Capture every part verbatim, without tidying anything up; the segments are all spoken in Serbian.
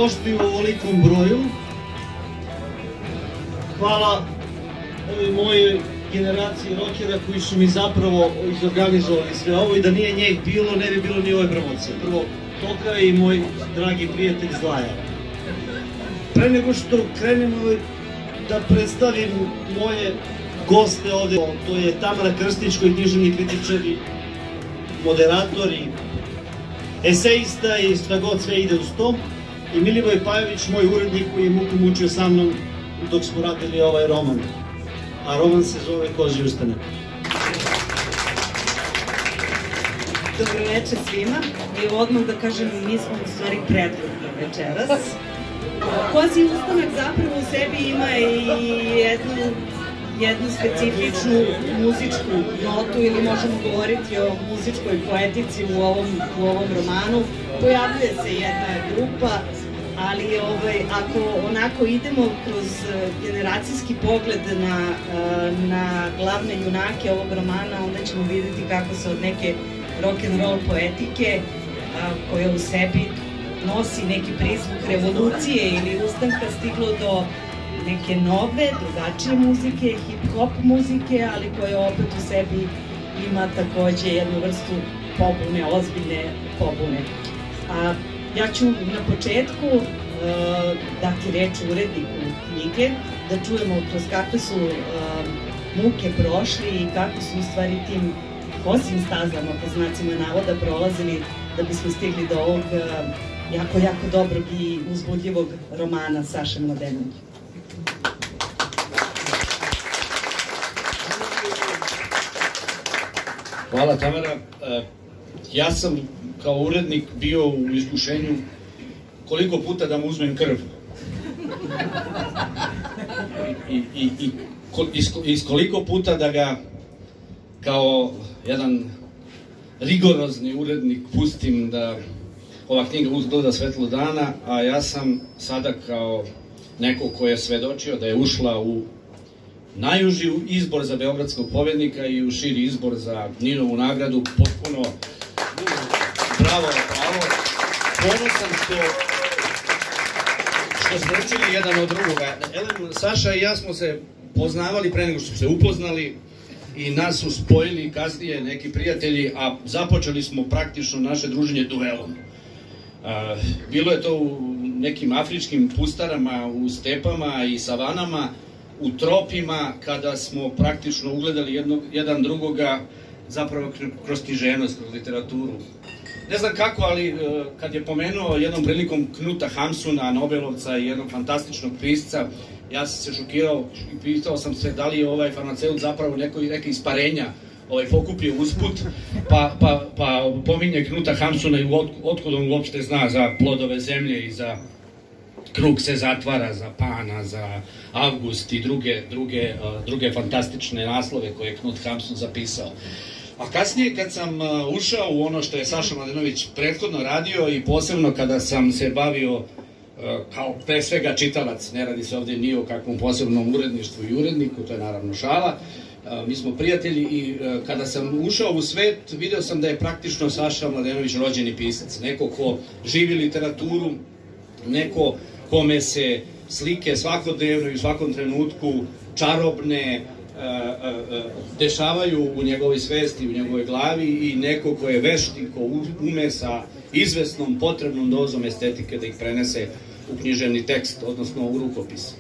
došli u ovolikom broju. Hvala ovoj mojoj generaciji rockera koji su mi zapravo izorganizovali sve ovo i da nije njih bilo, ne bi bilo ni ove promocije. Prvo Toka i moj dragi prijatelj Zlaja. Pre nego što krenemo da predstavim moje goste ovde, to je Tamara Krstić koji je književni kritičar i moderator i esejista i šta god sve ide uz to, i Milivoj Pajović, moj urednik koji je muku mučio sa mnom dok smo radili ovaj roman. A roman se zove Kozji ustanak. Dobro večer svima. I odmah da kažem, mi smo u stvari predvodni večeras. Kozji ustanak zapravo u sebi ima i jednu, jednu specifičnu muzičku notu, ili možemo govoriti o muzičkoj poetici u ovom, u ovom romanu. Pojavljuje se jedna grupa, ali ovaj, ako onako idemo kroz generacijski pogled na, na glavne junake ovog romana, onda ćemo vidjeti kako se od neke rock'n'roll poetike, koja u sebi nosi neki prizvuk revolucije ili ustanka, stiglo do neke nove, drugačije muzike, hip-hop muzike, ali koja opet u sebi ima takođe jednu vrstu pobune, ozbiljne pobune. A, ja ću na početku uh, dati reč uredniku knjige, da čujemo kroz kakve su uh, muke prošli i kako su u stvari tim kozim stazama, po znacima navoda, prolazili da bismo stigli do ovog uh, jako, jako dobrog i uzbudljivog romana Saše Mladenovića. Hvala, Tamara. Ja sam kao urednik bio u iskušenju koliko puta da mu uzmem krv. I, i, i, i koliko puta da ga kao jedan rigorozni urednik pustim da ova knjiga uzgleda svetlo dana, a ja sam sada kao neko ko je svedočio da je ušla u najuži izbor za beogradskog pobednika i u širi izbor za Ninovu nagradu, potpuno bravo, bravo. Ponosan što što smo učili jedan od drugoga. Elem, Saša i ja smo se poznavali pre nego što smo se upoznali i nas su spojili kasnije neki prijatelji, a započeli smo praktično naše druženje duelom. Bilo je to u nekim afričkim pustarama, u stepama i savanama, u tropima, kada smo praktično ugledali jednog, jedan drugoga zapravo kroz književnost, kroz literaturu. Ne znam kako, ali kad je pomenuo jednom prilikom Knuta Hamsuna, Nobelovca i jednog fantastičnog pisca, ja sam se šokirao i pitao sam se da li je ovaj farmaceut zapravo neko, neke isparenja ovaj, pokupio usput, pa, pa, pa pominje Knuta Hamsuna i od, otkud on uopšte zna za plodove zemlje i za krug se zatvara, za Pana, za Avgust i druge, druge, druge fantastične naslove koje je Knut Hamsun zapisao. A kasnije kad sam ušao u ono što je Saša Mladenović prethodno radio i posebno kada sam se bavio kao pre svega čitalac, ne radi se ovde ni o kakvom posebnom uredništvu i uredniku, to je naravno šala, mi smo prijatelji i kada sam ušao u svet video sam da je praktično Saša Mladenović rođeni pisac, neko ko živi literaturu, neko kome se slike svakodnevno i u svakom trenutku čarobne dešavaju u njegovoj svesti, u njegovoj glavi i neko ko je vešt i ko ume sa izvesnom potrebnom dozom estetike da ih prenese u književni tekst, odnosno u rukopis.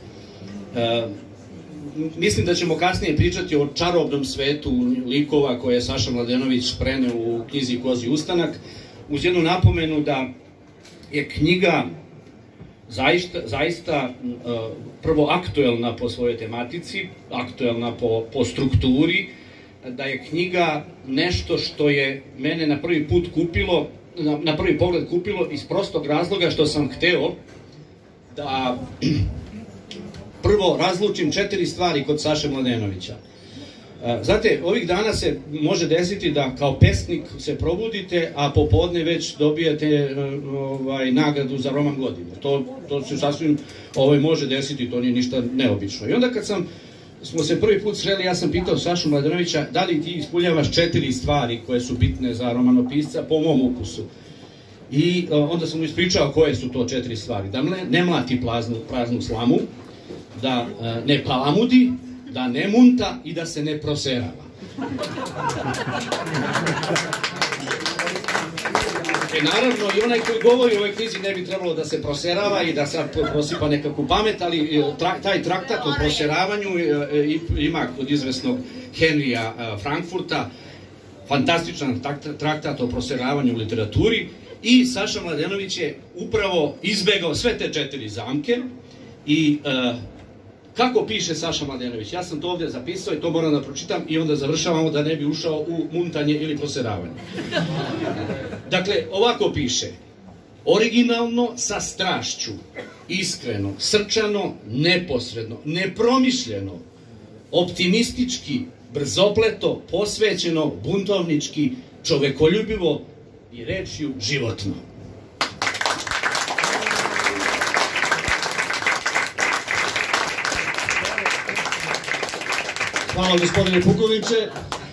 Mislim da ćemo kasnije pričati o čarobnom svetu likova koje je Saša Mladenović preneo u knjizi Kozji ustanak, uz jednu napomenu da je knjiga zaista, zaista prvo aktuelna po svojoj tematici, aktuelna po, po strukturi, da je knjiga nešto što je mene na prvi put kupilo, na, na prvi pogled kupilo iz prostog razloga što sam hteo da prvo razlučim četiri stvari kod Saše Mladenovića. Znate, ovih dana se može desiti da kao pesnik se probudite, a popodne već dobijete ovaj, nagradu za roman godine. To, to se sasvim ovaj, može desiti, to nije ništa neobično. I onda kad sam, smo se prvi put sreli, ja sam pitao Sašu Mladenovića da li ti ispunjavaš četiri stvari koje su bitne za romanopisca po mom ukusu. I onda sam mu ispričao koje su to četiri stvari. Da ne mlati praznu slamu, da ne palamudi, da ne munta i da se ne proserava. E naravno, i onaj koji govori o ovoj knjizi ne bi trebalo da se proserava i da sad prosipa nekakvu pamet, ali taj traktat o proseravanju ima kod izvesnog Henrya Frankfurta fantastičan traktat o proseravanju u literaturi i Saša Mladenović je upravo izbegao sve te četiri zamke i kako piše Saša Mladenović? Ja sam to ovdje zapisao i to moram da pročitam i onda završavamo da ne bi ušao u muntanje ili proseravanje. Dakle, ovako piše: originalno, sa strašću, iskreno, srčano, neposredno, nepromišljeno, optimistički, brzopleto, posvećeno, buntovnički, čovekoljubivo i rečju životno. Hvala, gospodine Pukoviće.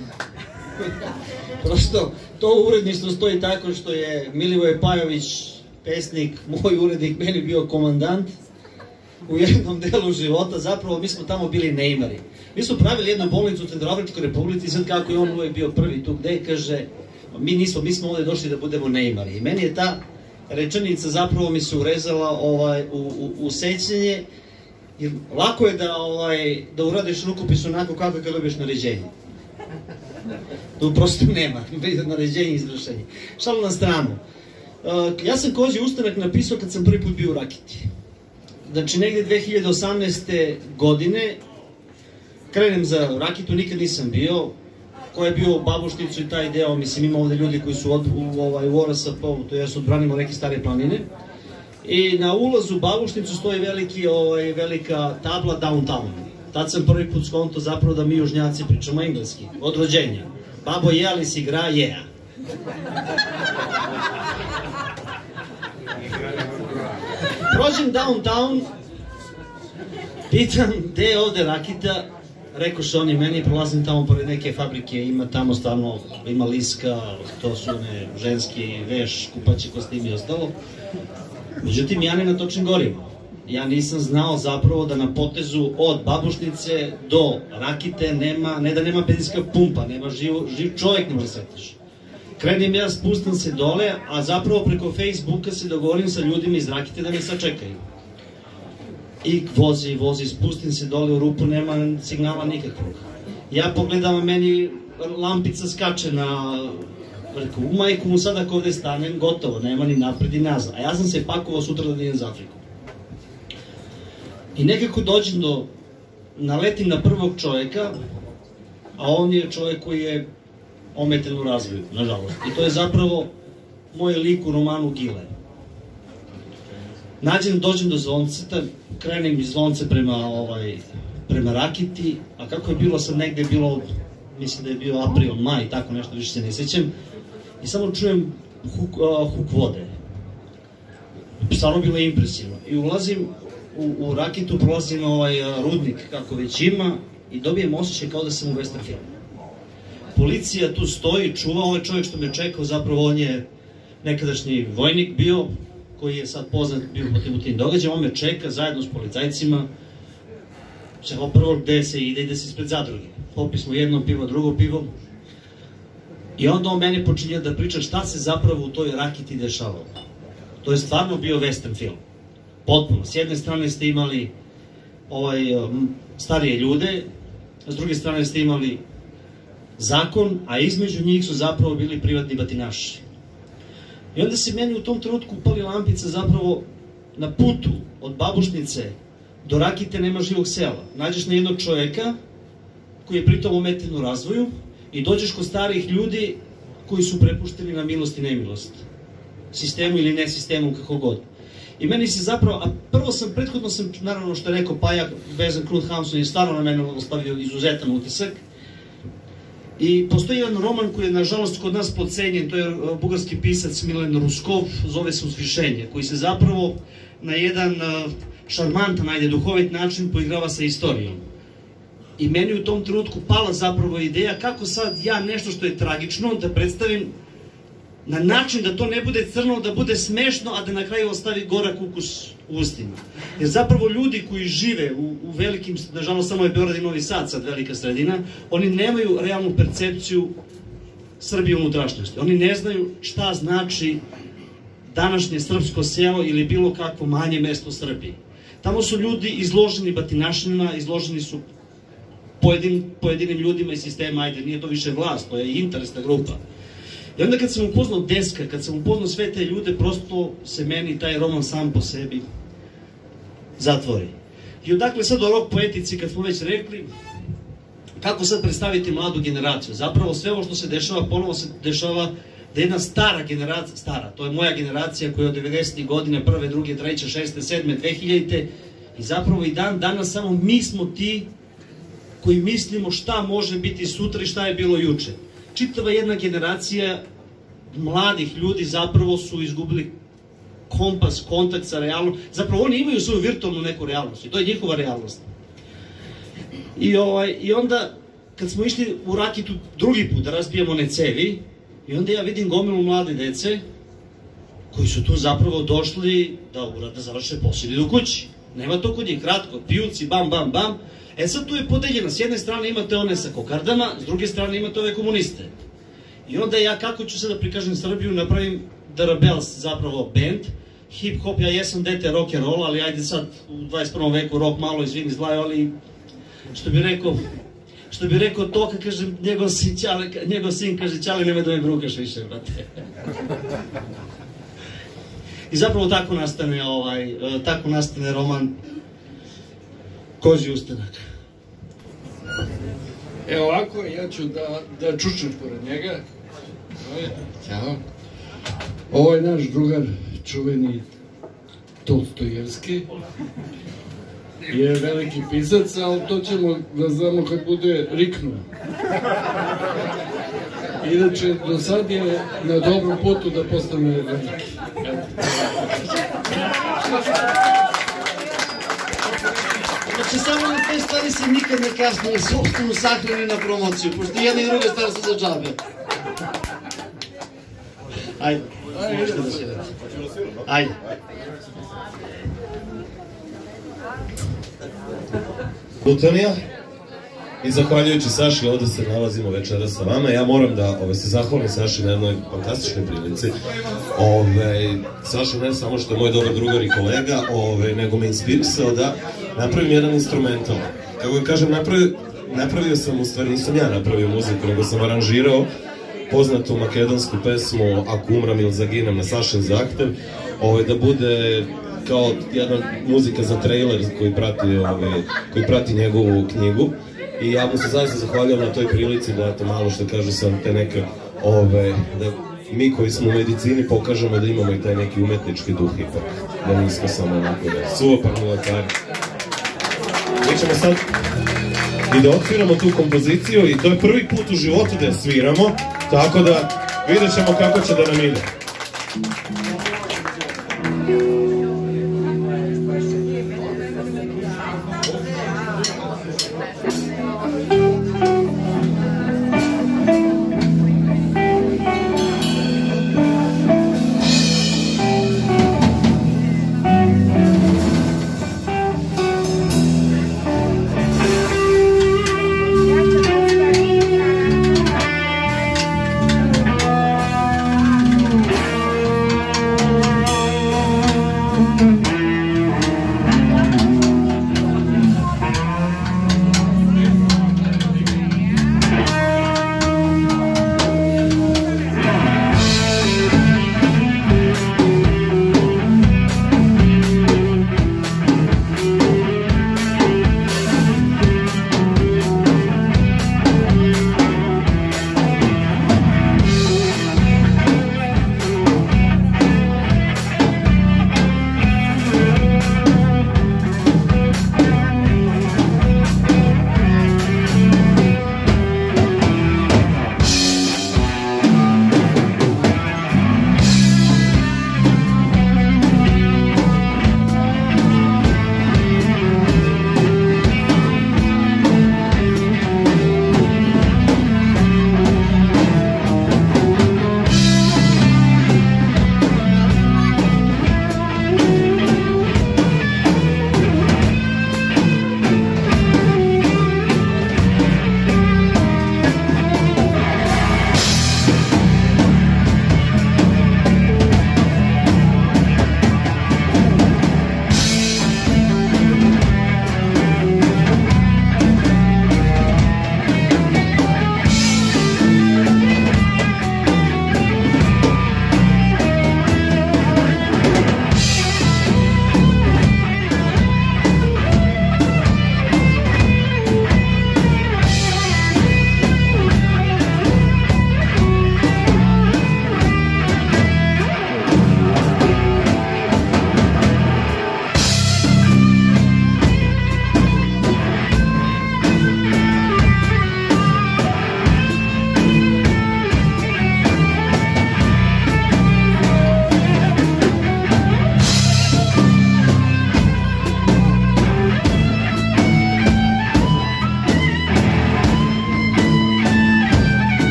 Prosto, to uredništvo stoji tako što je Milivoje Pajović, pesnik, moj urednik, meni bio komandant u jednom delu života. Zapravo, mi smo tamo bili neimari. Mi smo pravili jednu bolnicu u Centroafričkoj Republici, sad kako je on uvijek bio prvi tu gde, kaže, mi nismo, mi smo ovdje došli da budemo neimari. I meni je ta rečenica zapravo mi se urezala u sećanje, jer lako je da uradiš rukopis onako kako kad dobiješ naređenje. Tu prosto nema, naređenje i izvršenje. Šalu na stranu. Ja sam Kozji ustanak napisao kad sam prvi put bio u Rakiti. Znači, negdje dve hiljade osamnaeste. godine krenem za Rakitu, nikad nisam bio. Ko je bio u Babušnicu i taj deo, mislim, ima ovdje ljudi koji su u O R S P-u, to jesu odbranimo neke stare planine. I na ulazu u Babušnicu stoji velika tabla Downtown. Tad sam prvi put skonto zapravo da mi južnjaci pričamo engleski, od rođenja. Babo, je li si igra? Je. Prođem Downtown, pitam gde je ovde Rakita, rekoše oni meni, prolazim tamo pored neke fabrike, ima tamo stvarno, ima liska, to su one ženski veš, kupaći kostimi i ostalo. Međutim, ja ne natočim gorivo. Ja nisam znao zapravo da na potezu od Babušnice do Rakite nema, ne da nema benzinska pumpa, nema živ čovjek ne može sreteš. Krenem ja, spustam se dole, a zapravo preko Facebooka se dogovorim sa ljudima iz Rakite da me sačekaju. I vozi, vozi, spustim se dole u rupu, nema signala nikakvog. Ja pogledam, a meni lampica skače na... U majku mu sad ako ovde stanem, gotovo, nema ni napred ni nazad. A ja sam se pakovao sutra da idem za Afriku. I nekako dođem do, naletim na prvog čovjeka, a on je čovjek koji je ometen u razvoju, nažalost. I to je zapravo moj lik u romanu Gile. Nađem, dođem do Zvonceta, krenem iz Zvonce prema Rakiti, a kako je bilo sad negde, bilo, mislim da je bio april, maj, tako nešto, više se ne sjećam, i samo čujem huk vode. Stvarno bilo impresivno. I ulazim u Rakitu, prolazim rudnik kako već ima i dobijem osjećaj kao da sam u western filmu. Policija tu stoji, čuva, ovaj čovjek što me čekao, zapravo on je nekadašnji vojnik bio, koji je sad poznat bio u tim događajima, on me čeka zajedno s policajcima, samo prvo gde se ide, ide se ispred zadruge. Popili smo jedno pivo, drugo pivo, i onda on meni počinje da priča šta se zapravo u toj Rakiti dešavalo. To je stvarno bio western film. Potpuno. S jedne strane ste imali starije ljude, s druge strane ste imali zakon, a između njih su zapravo bili privatni batinaši. I onda se meni u tom trenutku upali lampica zapravo na putu od Babušnice do Rakite nema živog sela. Nađeš na jednog čovjeka koji je pritom ometen u razvoju i dođeš kod starih ljudi koji su prepušteni na milost i nemilost. Sistemu ili ne sistemu, kako god. I meni se zapravo, a prvo sam, prethodno sam, naravno što je rekao Pajak, Bezan Kruthamson je stvarno na mene ostavio izuzetan utisak. I postoji jedan roman koji je nažalost kod nas podcenjen, to je bugarski pisac Milan Ruskov, zove se Uzvišenje, koji se zapravo na jedan šarmantan, ajde, duhovit način poigrava sa istorijom. I meni u tom trenutku pala zapravo ideja kako sad ja nešto što je tragično da predstavim na način da to ne bude crno, da bude smešno, a da na kraju ostavi gorak ukus u ustima. Jer zapravo ljudi koji žive u, u velikim, nažalost samo je Beograd i Novi Sad sad velika sredina, oni nemaju realnu percepciju Srbije unutrašnjosti. Oni ne znaju šta znači današnje srpsko selo ili bilo kakvo manje mesto u Srbiji. Tamo su ljudi izloženi batinašinima, izloženi su pojedin, pojedinim ljudima iz sistema, ajde, nije to više vlast, to je interesna grupa. I onda kad sam upoznao Deska, kad sam upoznao sve te ljude, prosto se meni taj roman sam po sebi zatvori. I odakle sad o rock poetici, kad smo već rekli, kako sad predstaviti mladu generaciju? Zapravo sve ovo što se dešava, ponovo se dešava da jedna stara generacija, stara, to je moja generacija koja je od devedesetih godina, prve, druge, treće, šeste, sedme, dve hiljadite, i zapravo i dan danas samo mi smo ti koji mislimo šta može biti sutra i šta je bilo juče. Čitava jedna generacija mladih ljudi zapravo su izgubili kompas, kontakt sa realnom, zapravo oni imaju svoju virtualnu neku realnost i to je njihova realnost. I, ovaj, i onda, kad smo išli u Rakitu drugi put da razbijemo one cevi, i onda ja vidim gomilu mlade dece koji su tu zapravo došli da urad da završe posao do kući. Nema to kod njih, kratko, pijuci, bam, bam, bam. E sad tu je podeljeno, s jedne strane imate one sa kokardama, s druge strane imate ove komuniste. I onda ja, kako ću sad da prikažem Srbiju, napravim The Rebels, zapravo band, hip-hop, ja jesam dete rock'n'roll, ali ajde sad u dvadeset prvom veku rock malo, izvini zlaju, ali što bi rekao, što bi rekao Toka, kaže, njegov sin, Ćale, njegov sin kaže, Ćale, nemoj da me brukaš više, brate. I zapravo tako nastane, ovaj, tako nastane roman Kozji ustanak. Evo ovako, ja ću da, da čučem pored njega. Ćao. Ovo je naš drugar, čuveni Tolstojevski. Je veliki pisac, ali to ćemo da znamo kad bude riknuo. Inače, do sad je na dobrom putu da postane veliki. Znači, samo na te stvari se nikad ne kasnije sobstveno sahrani na promociju, pošto jedna i druga stvar su za džabe. Ajde, možete da se vrati. Ajde. Lutonija, i zahvaljujući Saši ovde se nalazimo večera sa vama. Ja moram da ove, se zahvalim Saši na jednoj fantastičnoj prilici. Ove, Saša ne samo što je moj dobar drugar i kolega, ove, nego me inspirisao da napravim jedan instrumental. Kako ga kažem, napravio, napravio sam, u stvari nisam ja napravio muziku, nego sam aranžirao poznatu makedonsku pesmu Ako umram ili zaginem na Sašin zahtev, ove, da bude kao jedna muzika za trailer koji prati, ove, koji prati njegovu knjigu. I ja mu se zaista zahvaljujem na toj prilici da, eto, malo što kažu sam te neke, ove, da mi koji smo u medicini pokažemo da imamo i taj neki umetnički duh ipak, da nismo samo onako da suvoparni lekari. Mi ćemo sad i da odsviramo tu kompoziciju i to je prvi put u životu da je sviramo, tako da vidjet ćemo kako će da nam ide.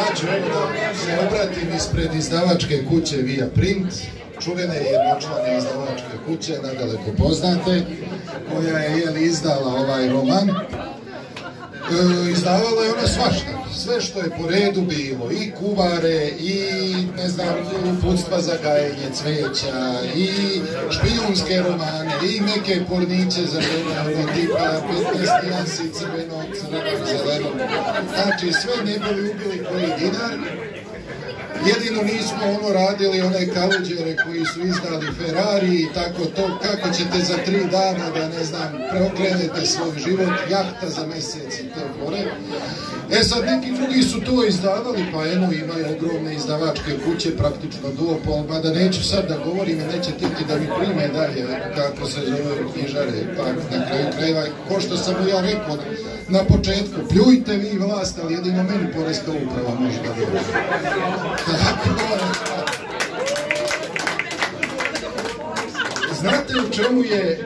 ja ću da se obratim ispred izdavačke kuće Via Print, čuvene jednočlane izdavačke kuće, nadaleko poznate, koja je jeli, izdala ovaj roman. E, izdavala je ona svašta, sve što je po redu bilo, i kuvare, i ne znam, uputstva za gajenje cveća, i špijunske romane, i neke porniće za žene, tipa petnaest nijansi crvenog, crvenog, zelenog. Znači, sve ne bili ubili koji dinar. Jedino nismo ono radili, one kaluđere koji su izdali Ferrari i tako to, kako ćete za tri dana da, ne znam, preokrenete svoj život, jahta za mesec i te fore. E sad, neki drugi su to izdavali, pa eno, imaju ogromne izdavačke kuće, praktično duopol, mada neću sad da govorim, neće titi da mi prime dalje, kako se zove knjižare, pa na kraju krajeva, ko što sam mu ja rekao na početku, pljujte vi vlast, ali jedino meni poreska uprava može da dođe. Znate u čemu je e,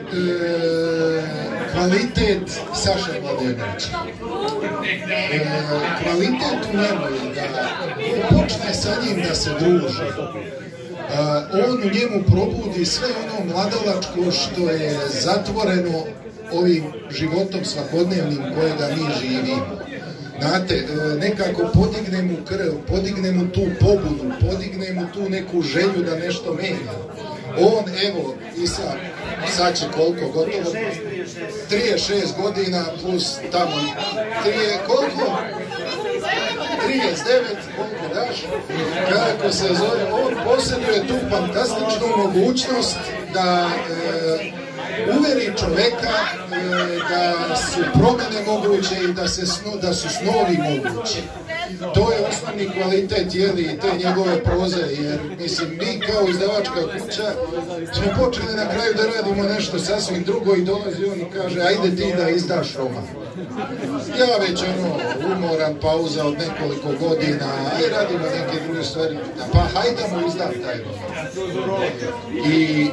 kvalitet Saše Mladenovića? E, kvalitet u njemu je da počne sa njim da se druži. E, on u njemu probudi sve ono mladalačko što je zatvoreno ovim životom svakodnevnim kojega mi živimo. Znate, nekako podigne mu krv, podigne mu tu pobudu, podigne mu tu neku želju da nešto menja. On, evo, i sad, sad će koliko, gotovo, trideset šest godina plus tamo, trije, koliko? trideset devet, koliko daš? Kako se zove, on posjeduje tu fantastičnu mogućnost da e, uveri čoveka e, da su promene moguće i da, se sno, da su snovi mogući. To je osnovni kvalitet, jeli, te njegove proze, jer, mislim, mi kao izdavačka kuća smo počeli na kraju da radimo nešto sasvim drugo i dolazi on i kaže, ajde ti da izdaš roman. Ja već, ono, umoran, pauza od nekoliko godina, aj radimo neke druge stvari, pa hajdemo izdat taj roman. I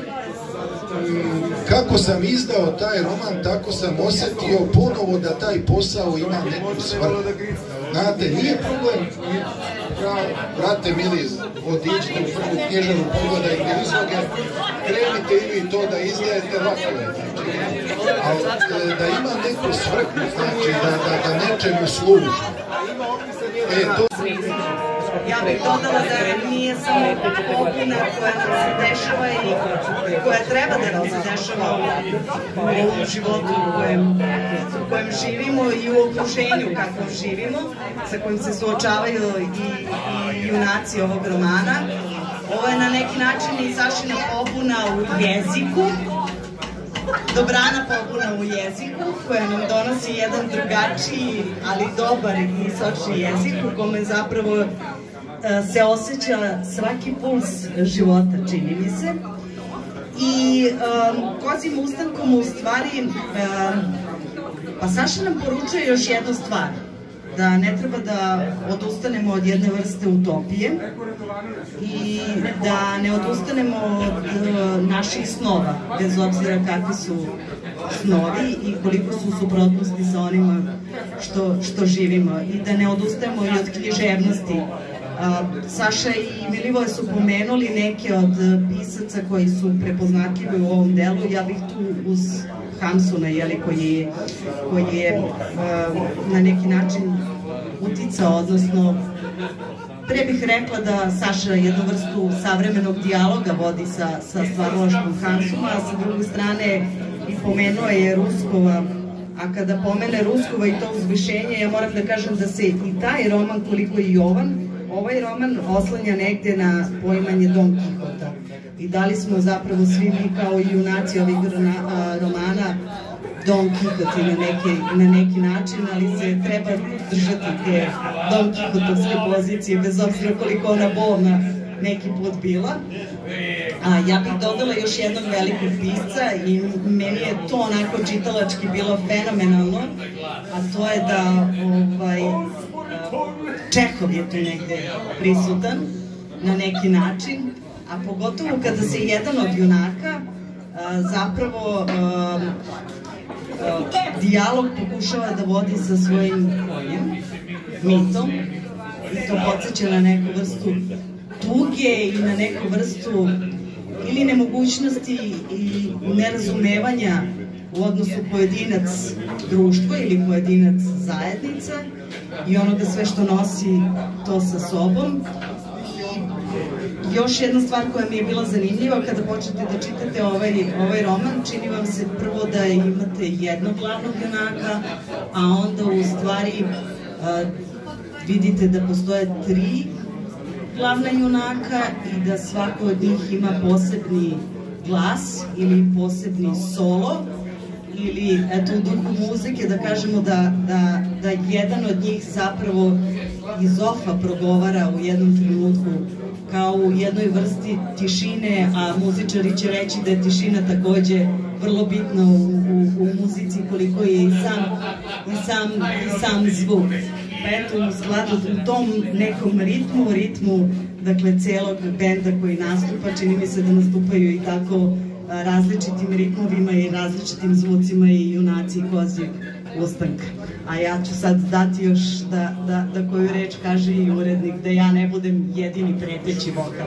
kako sam izdao taj roman, tako sam osjetio ponovo da taj posao ima neku svrhu. Znate, nije problem, brate mili, odiđite u prvu knjižaru, pogledajte izloge, krenite ili to da izdajete lakove, ali da ima neku svrhu, znači da, da, da nečemu služi. E, to... Ja bih dodala da nije samo popuna koja nam se dešava i koja treba da nam se dešava u ovom životu u kojem, u kojem živimo i u okruženju kako živimo, sa kojim se suočavaju i, i junaci ovog romana. Ovo je na neki način i Sašina pobuna u jeziku, dobrana pobuna u jeziku koja nam donosi jedan drugačiji, ali dobar i sočni jezik u kome zapravo se osjeća svaki puls života, čini mi se. I um, kozim ustankom u stvari, um, pa Saša nam poručuje još jednu stvar, da ne treba da odustanemo od jedne vrste utopije i da ne odustanemo od uh, naših snova, bez obzira kakvi su snovi i koliko su u suprotnosti sa onima što, što živimo, i da ne odustajemo i od književnosti. Saša i Milivoje su pomenuli neke od pisaca koji su prepoznatljivi u ovom delu. Ja bih tu uz Hamsuna, jeli, koji, koji je na neki način uticao, odnosno pre bih rekla da Saša jednu vrstu savremenog dijaloga vodi sa, sa stvaralaštvom Hamsuna, a sa druge strane i pomenuo je Ruskova. A kada pomene Ruskova i to uzvišenje, ja moram da kažem da se i taj roman, koliko i Jovan, ovaj roman oslanja negde na poimanje Don Kihota. I da li smo zapravo svi mi kao i junaci ovih romana Don Kihoti na neki, na neki način, ali se treba držati te Don Kihotovske pozicije, bez obzira koliko ona bolna neki put bila. A, ja bih dodala još jednog velikog pisca i meni je to onako čitalački bilo fenomenalno, a to je da ovaj, Čehov je tu negde prisutan na neki način, a pogotovo kada se jedan od junaka a, zapravo a, a, dijalog pokušava da vodi sa svojim konjem, Mitom, i to podsjeća na neku vrstu tuge i na neku vrstu ili nemogućnosti i nerazumevanja u odnosu pojedinac društva ili pojedinac zajednica i onoga sve što nosi to sa sobom. Još jedna stvar koja mi je bila zanimljiva kada počnete da čitate ovaj, ovaj roman, čini vam se prvo da imate jednog glavnog junaka, a onda u stvari a, vidite da postoje tri glavna junaka i da svako od njih ima posebni glas ili posebni solo ili eto u duhu muzike da kažemo da, da, da jedan od njih zapravo iz ofa progovara u jednom trenutku kao u jednoj vrsti tišine, a muzičari će reći da je tišina takođe vrlo bitna u, u, u muzici koliko je i sam, i sam, i sam zvuk. Pa eto, u skladu u tom nekom ritmu, ritmu, dakle, celog benda koji nastupa, čini mi se da nastupaju i tako različitim ritmovima i različitim zvucima i junaci i kozijeg ustanka. A ja ću sad dati još da, da, da koju reč kaže i urednik, da ja ne budem jedini preteći vokal.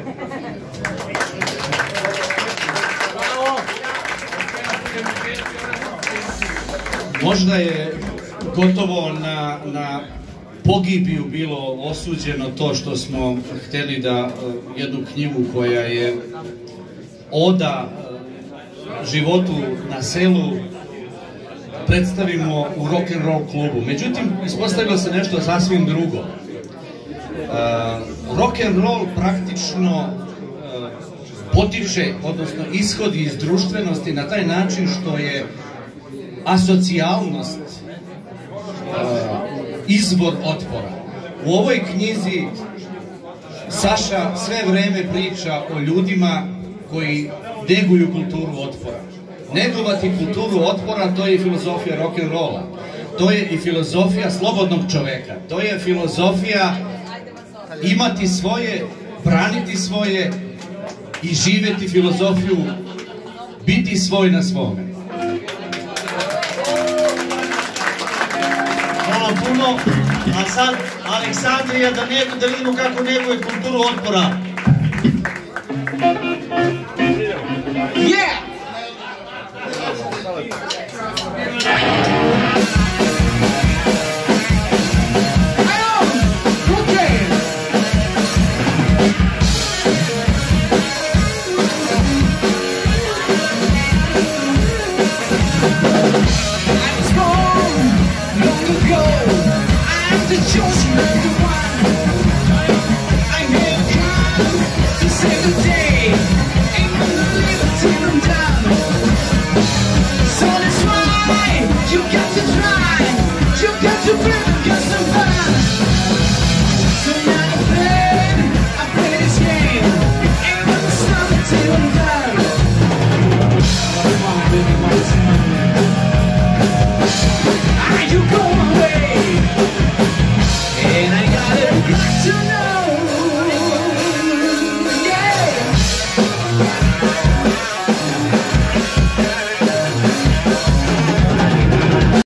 Možda je gotovo na, na pogibiju bilo osuđeno to što smo hteli da jednu knjigu koja je oda životu na selu predstavimo u rock'n'roll klubu. Međutim, ispostavilo se nešto sasvim drugo. Uh, rock'n'roll praktično uh, potiče, odnosno ishodi iz društvenosti na taj način što je asocijalnost uh, izvor otpora. U ovoj knjizi Saša sve vreme priča o ljudima koji neguju kulturu otpora. Negovati kulturu otpora, to je i filozofija rock'n'rolla. To je i filozofija slobodnog čoveka. To je filozofija imati svoje, braniti svoje i živeti filozofiju, biti svoj na svome. Hvala puno. A sad Aleksandrija da, nego, da vidimo kako neguje kulturu otpora. Yeah! To know, yeah.